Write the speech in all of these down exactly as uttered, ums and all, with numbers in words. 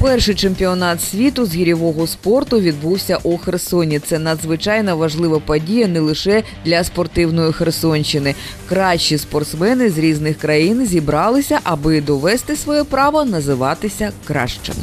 Перший чемпіонат світу з гірьового спорту відбувся у Херсоні. Це надзвичайно важлива подія не лише для спортивної Херсонщини. Кращі спортсмени з різних країн зібралися, аби довести своє право називатися кращими.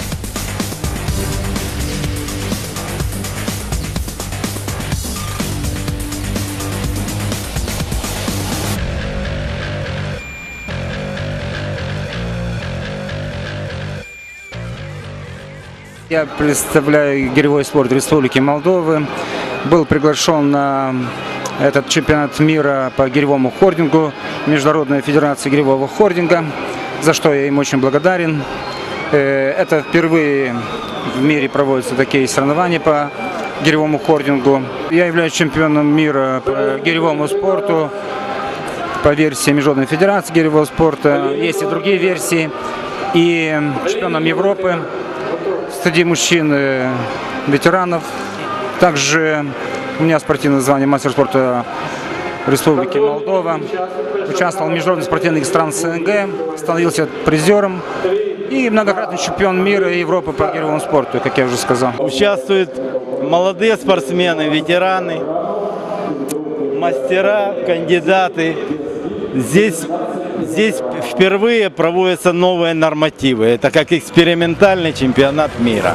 Я представляю гиревой спорт Республики Молдовы. Был приглашен на этот чемпионат мира по гиревому хордингу Международной федерации гиревого хординга, за что я им очень благодарен. Это впервые в мире проводятся такие соревнования по гиревому хордингу. Я являюсь чемпионом мира по гиревому спорту по версии Международной федерации гиревого спорта. Есть и другие версии. И чемпионом Европы среди мужчин и ветеранов. Также у меня спортивное звание мастер спорта Республики Молдова. Участвовал в международных спортивных стран СНГ, становился призером и многократный чемпион мира и Европы по гиревому спорту, как я уже сказал. Участвуют молодые спортсмены, ветераны, мастера, кандидаты. Здесь Здесь впервые проводятся новые нормативы. Это как экспериментальный чемпионат мира.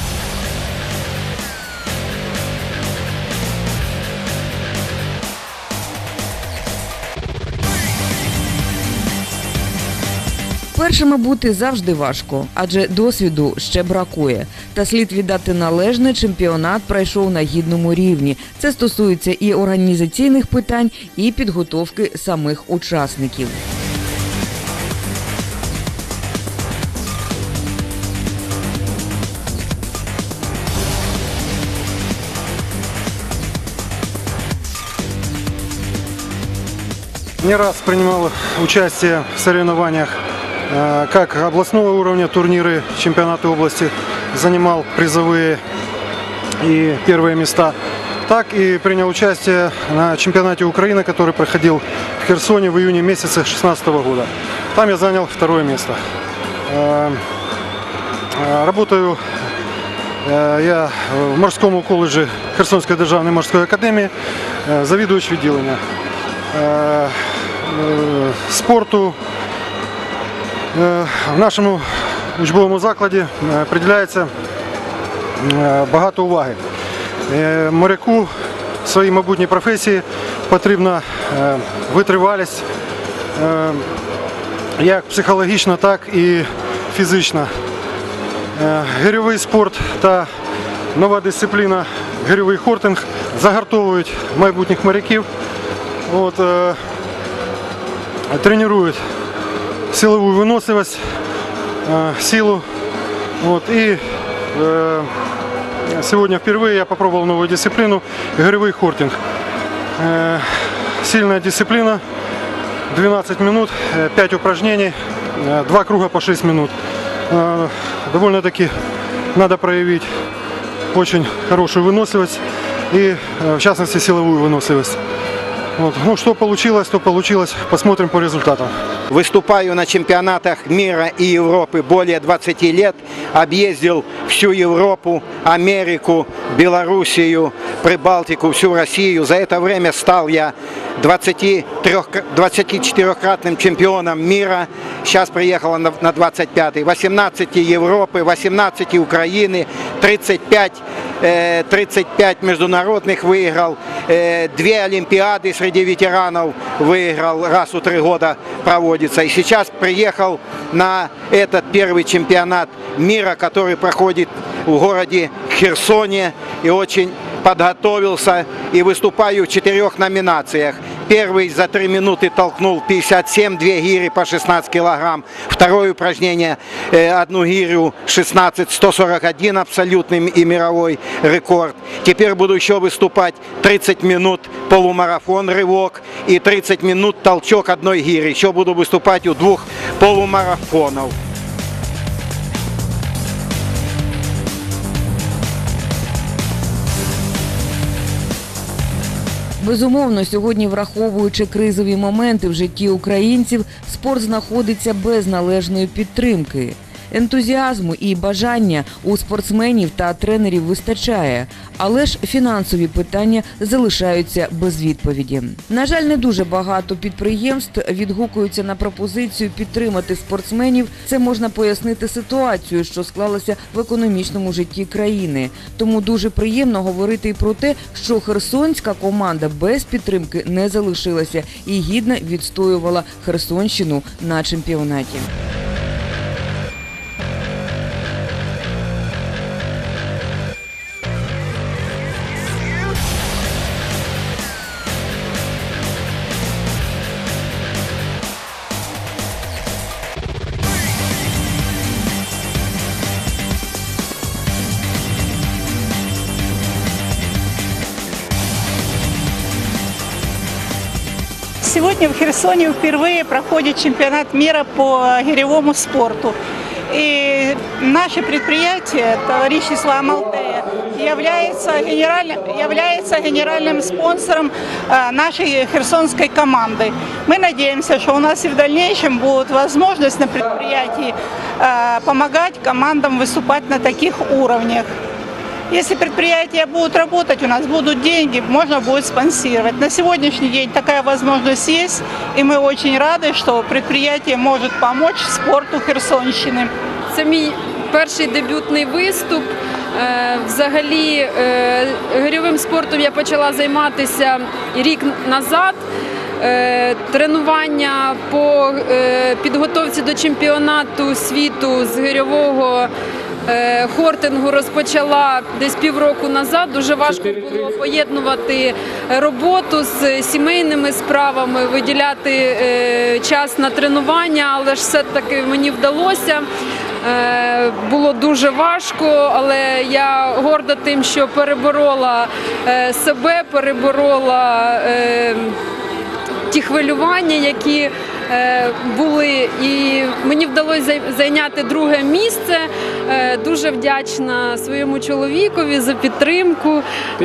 Першими бути завжди важко, адже досвіду ще бракує. Та слід віддати належне, чемпіонат пройшов на гідному рівні. Це стосується і організаційних питань, і підготовки самих учасників. Не раз принимал участие в соревнованиях как областного уровня, турниры, чемпионаты области, занимал призовые и первые места, так и принял участие на чемпионате Украины, который проходил в Херсоне в июне месяце две тысячи шестнадцатого года. Там я занял второе место. Работаю я в морском колледже Херсонской державной морской академии, завідувач відділення. Спорту в нашому учбовому закладі приділяється багато уваги. Моряку в своїй майбутній професії потрібна витривалість як психологічна, так і фізична. Гирьовий спорт та нова дисципліна гирьовий хортинг загартовують майбутніх моряків. Вот, э, тренирует силовую выносливость, э, силу. Вот, и э, сегодня впервые я попробовал новую дисциплину – гирьовый хортинг. Э, сильная дисциплина, двенадцать минут, пять упражнений, два круга по шесть минут. Э, довольно-таки надо проявить очень хорошую выносливость и, в частности, силовую выносливость. Вот. Ну, что получилось, то получилось. Посмотрим по результатам. Выступаю на чемпионатах мира и Европы более двадцати лет. Объездил всю Европу, Америку, Белоруссию, Прибалтику, всю Россию. За это время стал я двадцатичетырёхкратным чемпионом мира. Сейчас приехал на двадцать пятый. восемнадцать Европы, восемнадцать Украины, тридцать пять, тридцать пять международных выиграл. Две олимпиады среди ветеранов выиграл, раз в три года проводится. И сейчас приехал на этот первый чемпионат мира, который проходит в городе Херсоне. И очень подготовился и выступаю в четырех номинациях. Первый за три минуты толкнул пятьдесят семь, две гири по шестнадцать килограмм. Второе упражнение, одну гирю шестнадцать, сто сорок один абсолютный и мировой рекорд. Теперь буду еще выступать тридцать минут полумарафон, рывок и тридцать минут толчок одной гири. Еще буду выступать у двух полумарафонов. Безумовно, сьогодні, враховуючи кризові моменти в житті українців, спорт знаходиться без належної підтримки. Ентузіазму і бажання у спортсменів та тренерів вистачає, але ж фінансові питання залишаються без відповіді. На жаль, не дуже багато підприємств відгукуються на пропозицію підтримати спортсменів. Це можна пояснити ситуацію, що склалася в економічному житті країни. Тому дуже приємно говорити і про те, що херсонська команда без підтримки не залишилася і гідно відстоювала Херсонщину на чемпіонаті. Сегодня в Херсоне впервые проходит чемпионат мира по гиревому спорту. И наше предприятие, товарищество Амалтея, является генеральным, является генеральным спонсором нашей херсонской команды. Мы надеемся, что у нас и в дальнейшем будет возможность на предприятии помогать командам выступать на таких уровнях. Если предприятия будут работать, у нас будут деньги, можно будет спонсировать. На сегодняшний день такая возможность есть, и мы очень рады, что предприятие может помочь спорту Херсонщини. Це мій перший дебютний виступ. Взагалі, гирьовим спортом я почала займатися рік назад. Тренування по підготовці до чемпіонату світу з гирьового хортингу розпочала десь півроку назад. Дуже важко було поєднувати роботу з сімейними справами, виділяти час на тренування, але ж все-таки мені вдалося. Було дуже важко, але я горда тим, що переборола себе, переборола ті хвилювання, які були, і мені вдалося зайняти друге місце. Дуже вдячна своєму чоловікові за підтримку.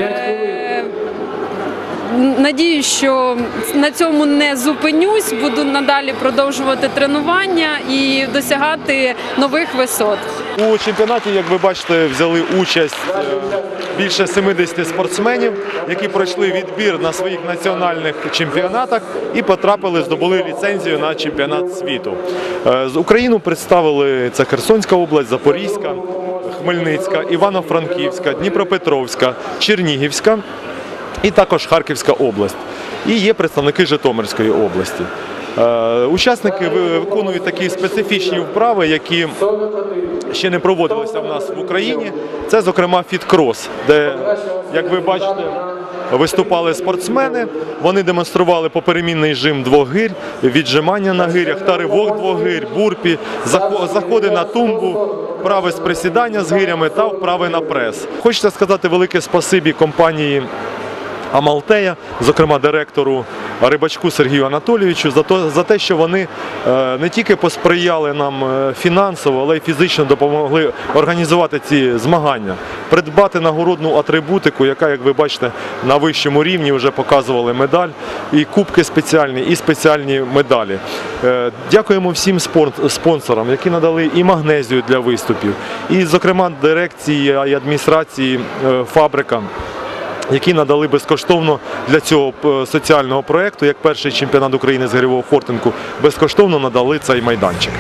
Надіюсь, що на цьому не зупинюсь, буду надалі продовжувати тренування і досягати нових висот. У чемпіонаті, як ви бачите, взяли участь більше сімдесят спортсменів, які пройшли відбір на своїх національних чемпіонатах і потрапили, здобули ліцензію на чемпіонат світу. З Україну представили це Херсонська область, Запорізька, Хмельницька, Івано-Франківська, Дніпропетровська, Чернігівська і також Харківська область. І є представники Житомирської області. Учасники виконують такі специфічні вправи, які ще не проводилися в нас в Україні. Це, зокрема, фіт-крос, де, як ви бачите, виступали спортсмени. Вони демонстрували поперемінний жим двох гирь, віджимання на гирях, та ривок двох гирь, бурпі, заходи на тумбу, вправи з присідання з гирями та вправи на прес. Хочеться сказати велике спасибі компанії Амалтея, зокрема директору Рибачку Сергію Анатолійовичу, за, то, за те, що вони е, не тільки посприяли нам фінансово, але й фізично допомогли організувати ці змагання, придбати нагородну атрибутику, яка, як ви бачите, на вищому рівні вже показували медаль, і кубки спеціальні, і спеціальні медалі. Е, дякуємо всім спорт, спонсорам, які надали і магнезію для виступів, і, зокрема, дирекції і адміністрації е, фабрика, які надали безкоштовно для цього соціального проєкту, як перший чемпіонат України з гирьового хортингу, безкоштовно надали цей майданчик.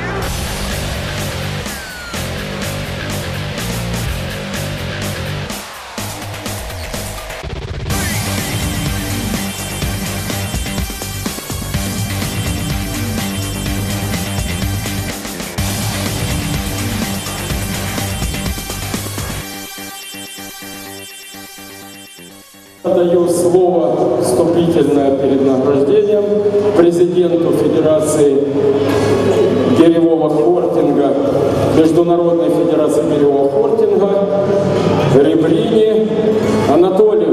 Даю слово вступительное перед награждением президенту Федерации гиревого хортинга, Международной Федерации гиревого хортинга Ребрині Анатолію.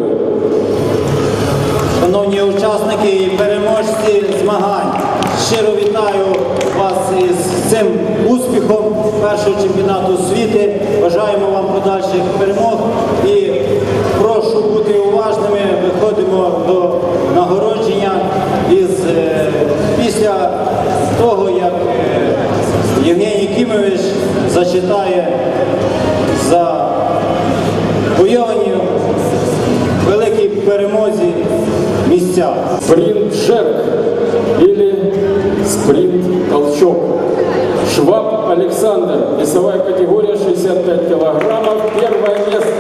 Шановні учасники і переможці змагань, щиро вітаю вас із цим успіхом першого чемпіонату світу. Бажаємо вам подальших перемог і прошу бути уважними. Виходимо до нагородження із, після того, як Євгеній Кімович зачитає за уявні великій перемозі місця. Спринт-жерк или спринт-толчок. Шваб Александр, весовая категория шестьдесят пять килограммов, первое место.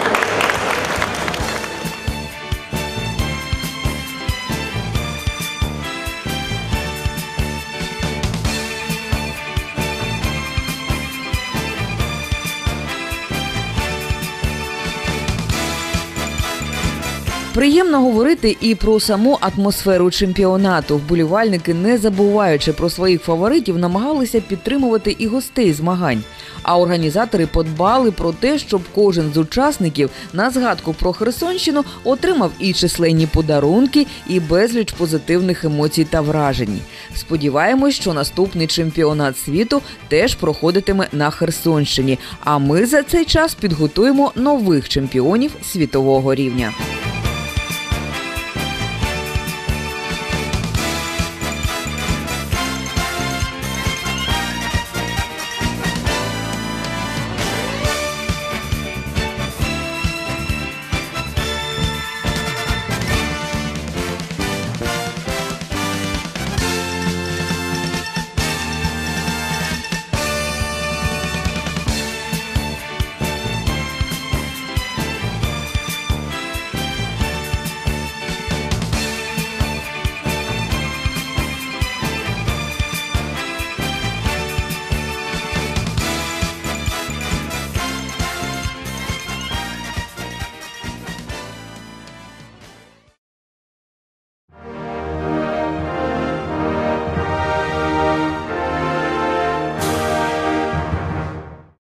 Приємно говорити і про саму атмосферу чемпіонату. Вболівальники, не забуваючи про своїх фаворитів, намагалися підтримувати і гостей змагань. А організатори подбали про те, щоб кожен з учасників на згадку про Херсонщину отримав і численні подарунки, і безліч позитивних емоцій та вражень. Сподіваємось, що наступний чемпіонат світу теж проходитиме на Херсонщині. А ми за цей час підготуємо нових чемпіонів світового рівня.